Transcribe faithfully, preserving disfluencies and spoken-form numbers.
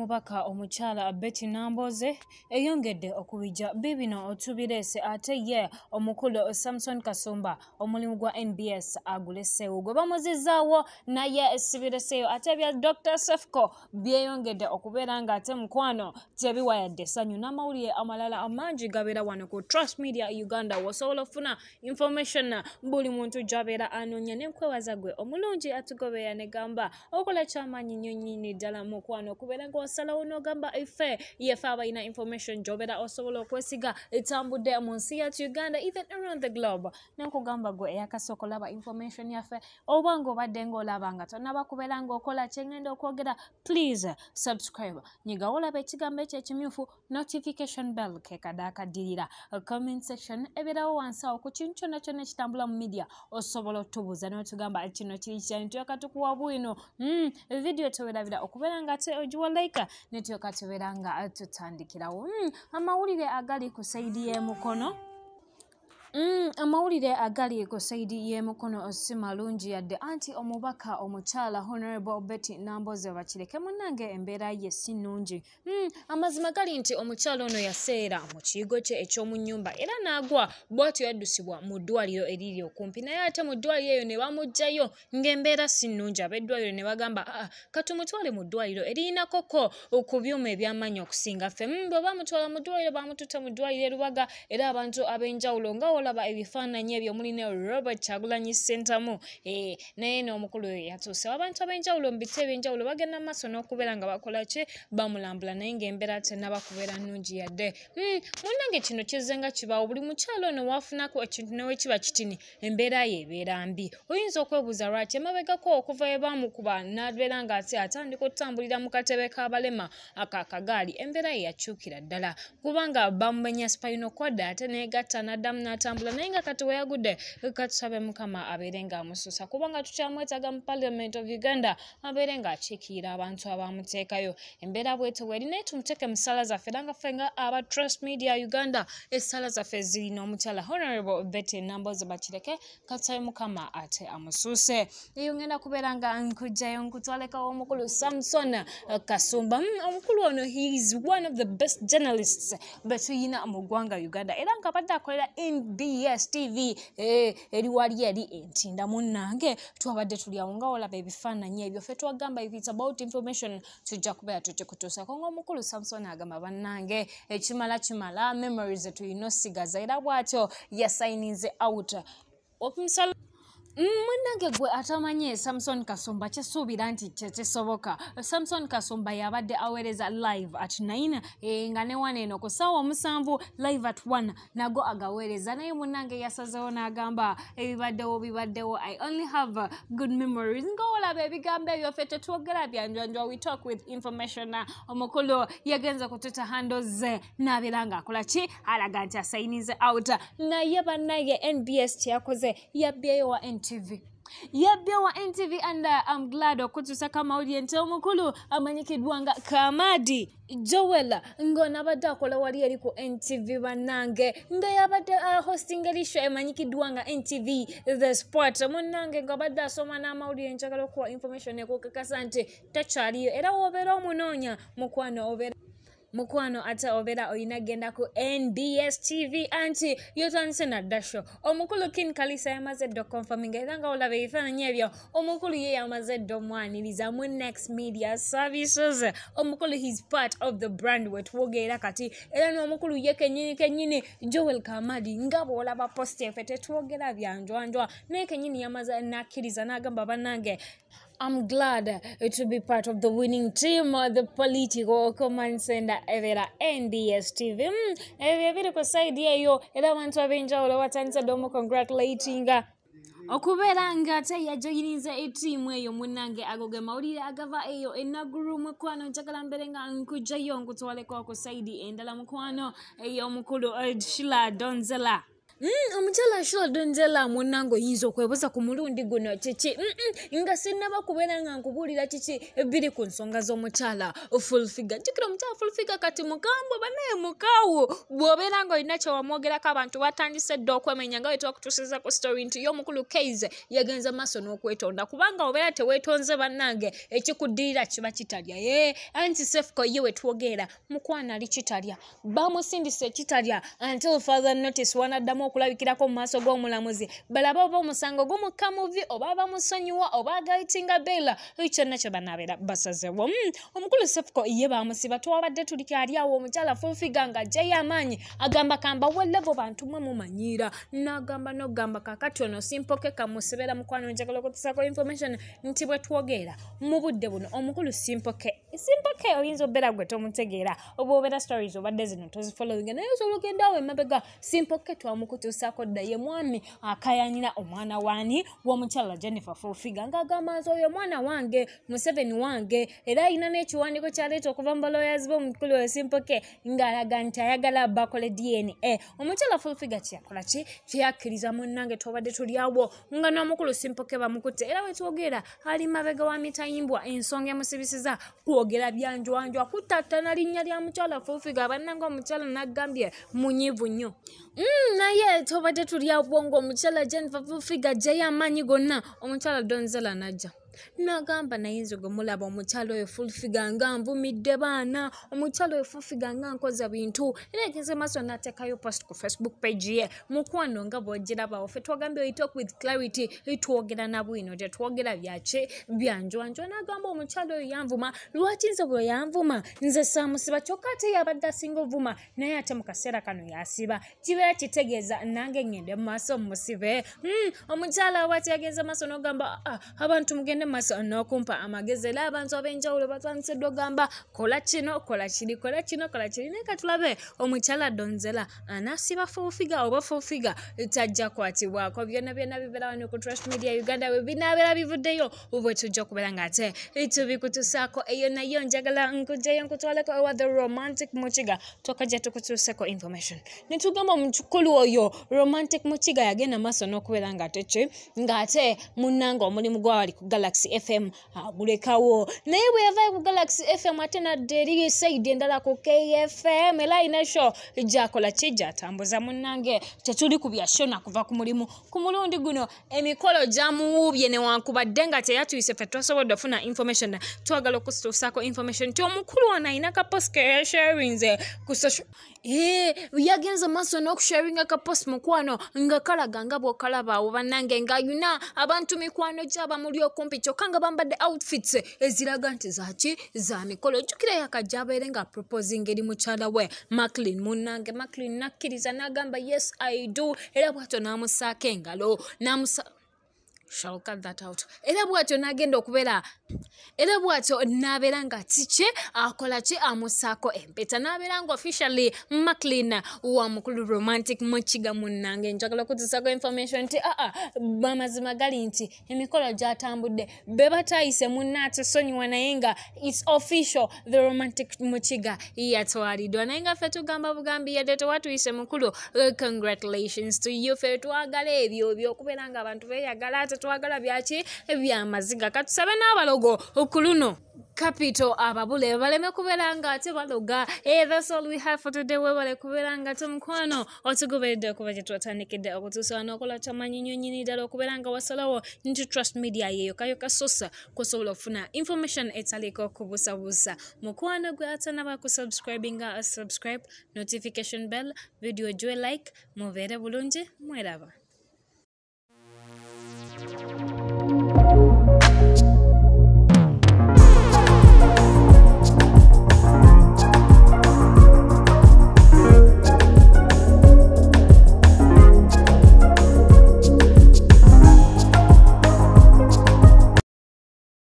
omubaka omukyala Betty Namboze eyongedde okubijja bibino otubirese ate ye omukulu Samson Kasumba omulimu gwa N B S aguleseewo gwe bamuzizaawo naye sibireseeyo ate bya Doctor Sefco byeyongedde okubeera nga ate mukwano tebiwayadde essanyu n'amawulire amalala amangi gabeera wano ku Trust Media Uganda wosobola ofuna information buli muntu gy'abeera anoonya n'enkwebaza gwe omulungi atugoberera ne gamba okola ky'amaanyi nnyo nnyini ddala mukwano okubeera nga osalawo n'ogamba effe yefe abalina information gy'obeera osobola okwesiga etambudde mu nsi yattu Uganda even around the globe n'okugamba gwe eyakasooka olaba information yaffe oba ng'obadde ng'olaba nga tonnaba kubeera ng'okola kyengenda okwogera please subscribe nyiga olaba ekigambo ekyo ekimyufu notification bell ke kadaakaddirira comment section ebeerawo wansi awo ku kintu kyonna kyonna ekitambula mu media osobola otubuuza n'otugamba kino kiri kyani tuyoka tukuwa bwino mm, video tewerabira okubeera nga ate ogiwa like ne tuyoka tubeera nga tutandikirawo mm, amawulire agali ku saidi y'emukono Mm, amawulire agali ku saidi y'emukono si malungi yadde anti omubaka omukyala Honorable Betty Namboze bakireke munnange embeera ye si nnungi. Mm, amazima gali nti omukyala ono yaseera mu kiyigo kye eky'omu nnyumba era n'agwa bw'atyo yaddusibwa mu ddwaliro eriri okumpi naye ate mu ddwaliro eyo ne bamuggyayo ng'embeera si nnungi ab'eddwaliro ne bagamba ah, katumutwale mu ddwaliro eriyina koko ku byuma eby'amaanyi okusinga ffe. Mm, bwe bamutwala mu ddwaliro bamututa mu ddwaliro erubaga era abantu ab'enjawulo nga olaba ebifaananyi ebyo mulina Robert Kyagulanyi Ssentamu eh, naye n'omukulu oyo yatuuse abantu ab'enjawulo mu biti eby'enjawulo bagenda mu maaso n'okubeera nga bakola ki bamulambula naye ng'embeera tennaba kubeera nnungi yadde. Mm, munnange kino kizzenga kibaawo buli mukyalo ono waafunako ekintu newe kiba kitini embeera ye ebeera mbi oyinza okwebuuza lwaki emabegako okuva we baamukuba n'abeera nga ate atandika okutambulira mu katebe k'abalema akakagaali embeera ye yakyukira ddala kubanga bamumenya spinal cord ate neegatta n'addamu n'atambula naye nga kati weyagudde katusabe mukama abeere nga amususa kubanga tukyamwetaaga mu Parliament of Uganda abeere nga akiikirira abantu abamuteekayo embeera bwete bweri naye tumuteeke mu ssala zaffe era nga ffe nga aba Trust Media Uganda essala zaffe zirina omukyala Honorable Betty Namboze bakireke katusabe mukama ate amusuuse eyo ngenda kubeera nga nkujjayo nkutwalekawo omukulu Samson Kasumba. Mm, omukulu ono he is one of the best journalists betuyina mu ggwanga Uganda era nga badde akolera N B S T V eh, eri wali eri entinda munnange twabadde tuli awo nga olaba ebifaananyi ebyo ffe twagamba if it's about information tujja kubeera tukikutuusako ng'omukulu Samson agamba bannange ekimala kimala memories tuyina osigaza era bw'atyo yasayinize out okumusala munnange gwe atamanye Samson Kasumba kyesuubira nti kyekisoboka. Samson Kasumba yabadde aweereza live at nine e, nga ne one eno ku ssaawa omusanvu live at one nago agaweereza naye munnange yasazeewo n'agamba ebibaddewo bibaddewo I only have uh, good memories ng'olaba ebigambo ebyo ffe tetwogera byanjwanjwa we talk with information. Omukulu yagenza kututa handles ze n'abeera ng'akola ki alaga nti asayinize out naye bannange N B S kyeyakoze yabbyeyo wa N T V yabbye wa N T V and uh, I'm glad okutuusa kamawulire nti omukulu amanyikidwa nga Kamadi Joel ng'onabadde akola wali eri ku N T V bannange nga yabadde uh, hosting erisho emanyikiddwa nga N T V the sport munnange ng'abadde asoma n'amawulire njagala okuwa information ekukakasa nti takyaliyo era w'obeera omunoonya mukwano obeera mukwano ate obeera oyina genda ku N B S T V anti yotandise naddasho omukulu King Kalisa yamaze ddo confirming era nga olaba ebifaananyi ebyo omukulu ye yamaze ddo omwaniriza mu Next Media Services omukulu he's part of the brand wetwogeera kati era n'omukulu ye kennyini kennyini Joel Kamadi nga bw'olaba post efe tetwogera byanjwanjwa naye kennyini yamaze nakkiriza n'agamba bannange I'm glad uh, to be part of the winning team, uh, the political command center evera N B S T V. Mm, ebyo biri ku side eyo era abantu ab'enjawulo batandise ddomu congratulating okubeera nga ate yajoyiniza ettiimu eyo munnange agoge mawulire agava eyo enaguru mukwano njagala mbeere nga nkujjayo nkutwaleko ku side endala mukwano ey'omukulu uh, Shila Donzella Mm, omukyala Shula Donzella munango yinzo kwebuza ku mulundi guno chichi mm -mm, nga sinaba kubeera nga nkubulira chichi biri ku nsonga z'omukyala Fulfiger. Jikira omukyala Fulfiger kati mukambwe banaye mukawo bw'obeera nga olina kye wamwogerako abantu batandise dda okwemenya nga wetwa kutusiza ku story nti y'omukulu Kaize yagenza maaso n'okwetonda kubanga obeera teweetonze bannange ekikuddirira kiba kitalya ye anti Sefko ye wetwogera mukwana ali kitalya bamusindise kitalya until further notice wanaddamu okulabikirako mu maaso g'omulamuzi balaba oba omusango gumukamuvi oba bamusonyiwa oba agaitinga bela kyonna kye banaabeera basazewo mm, omukulu Sefko ye bamusiba twabadde tuli kyali awo omukyala Fulfiger nga ajjayo amaanyi agamba kamba welevo bantu mwe mumanyira n'agamba n'ogamba kakati ono simpoke kamusibera mukwano njagala okutusako information nti bwe twogera mu budde buno omukulu simpoke simpoke oyinza obeera gwe tomutegeera oba obeera stories obadde zino tozifollowing naye olugendo awo emabega simpoke twamukutuusako dda ye mwami akayanira omwana waani w'omukyala Jennifer Fulfiger ng'agamba nti oyo mwana wange Museveni wange era ayina n'ekiwandiiko kyaleeta okuva mu balawyers b'omukulu we simpoke ng'alaga nti ayagala bakole D N A. Omukyala Fulfiger kyakola ki kyakkiriza munnange twabadde tuli awo nga n'omukulu simpoke bamukutte era wetwogera ali mabega wa mitayimbwa ensonga emusibisiza kwogera byanjwanjwa kutattana linnya lya mukyala Fulfiger bannanga omukyala n'aggambye munyivu nnyo mm, naye twabadde tuli awo ng'omukyala Jennifer Fulfiger ajjayo amaanyi gonna omukyala Donzella najja nagamba nayinza gomulaba omukyalo oyo Fulfiger nga nvumidde baana omukyalo oyo Fulfiger nga nkoza bintu era egeze maaso n'ateekayo post ku Facebook page ye mukwano nga bw'ogirabawo ffe twagambye we talk with clarity twogera na bwino tetwogera byaki byanjwanjwa n'agamba omukyalo oyo yanvuma lwaki nze bwe yanvuma nze saamusiba kyokka ate yabadde asinga ovuma naye ate mu kaseera kano yasiba kibeera kitegeeza nange ngende mu maaso musibe mm, omukyala bw'ati yagenze maaso n'ogamba ah, abantu mugende maaso n'okumpa amagezi era abantu ab'enjawulo batandise ogamba kola kino kola kiri kola kino kola kiri naye katulabe omukyala Donzella anasiba Fulfiger oba Fulfiger tajja kwatibwako byonna byonna bibeera wano ku Trust Media Uganda we binaabeera bivuddeyo bwe tujja kubeera ng'ate tubikutusaako eyo nayo njagala nkujjayo nkutwaleko ewa the romantic Mukiga twakajja tukutuuseko information ne tugamba omukulu oyo romantic Mukiga yagenda maaso n'okubeera ng'ate ki ng'ate munnanga omulimu gwawali ku Galaxy F M agulekawo naye bwe yavaayo ku Galaxy F M ate nadde eri side endala ku K F M era ina show gyakola ki gyatambuza munnange tetuli ku byashona kuva ku mulimu ku mulundi guno emikolo gyamuwuubye newankubadde nga teyatuyise ffe twasobodde ofuna information twagala okutuusaako information nti omukulu wano ayina kapost ke yasharinze ku social Eh, yagenza maaso n'okusharinga kapost mukwano nga kalaga nga bw'okalaba bannange ng'ayina abantu mikwano gy'aba muli okumpi kyokka nga bambadde outfits eziraga nti zaki za mikolo jjukira yakajja abeere nga proposing eri mukyala we Maclean munnange Maclean nakkiriza n'agamba yes I do era bw'atyo n'amusaako engalo n'amusa shall cut that out era bw'atyo n'agenda okubeera era bw'atyo n'abeera nga kiki akola ki amusaako empeta n'abeera nga officially Maclean wa mukulu romantic Mukiga munnange njagala okutuusaako information nti aa amazima gali nti emikolo gyatambudde be batayise munnaate sonyiwa naye nga it's official the romantic Mukiga yatwaliddwa naye nga ffe tugamba bugambi yadde tewatuyise mukulu congratulations to you ffe twagala ebyo by'okubeera nga abantu beeyagala ate twagala byaki ebyamaziga katusabe n'abalogo okuluno Capital ababule baleme kubeera nga ate baloga eh that's all we have for today we bale kubeera nga tumukwano otugoberedde okuba gye twatandikidde okutuusa n'okola tamanyi nnyo nnyini ddala okubeera nga wasalawo nti Trust Media yeyo kayoka sosa kusobola okufuna information etaliko kubusabusa mukwano gwe ate n'abakusubscribinga subscribe notification bell video jwe like mubeere bulungi mweraba.